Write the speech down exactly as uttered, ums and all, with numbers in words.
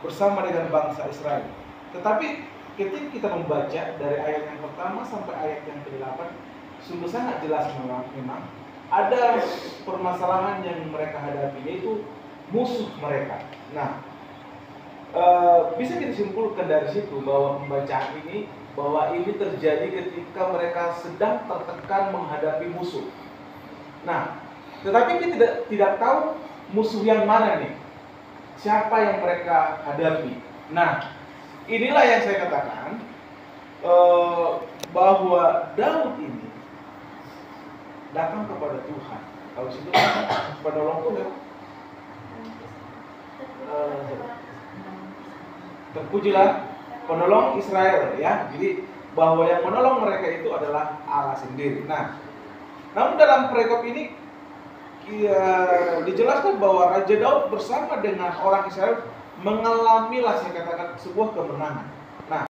bersama dengan bangsa Israel. Tetapi ketika kita membaca dari ayat yang pertama sampai ayat yang kedelapan, sungguh sangat jelas memang, memang ada permasalahan yang mereka hadapi, yaitu musuh mereka. Nah, e, bisa kita simpulkan dari situ bahwa pembacaan ini bahwa ini terjadi ketika mereka sedang tertekan menghadapi musuh. Nah, tetapi kita tidak tidak tahu musuh yang mana nih, siapa yang mereka hadapi. Nah, inilah yang saya katakan eh, bahwa Daud ini datang kepada Tuhan. Kalau situ penolong tuh ya, eh, terpujilah penolong Israel ya. Jadi bahwa yang menolong mereka itu adalah Allah sendiri. Nah, namun dalam perikop ini ya, dijelaskan bahwa Raja Daud bersama dengan orang Israel mengalami lah saya katakan sebuah kemenangan.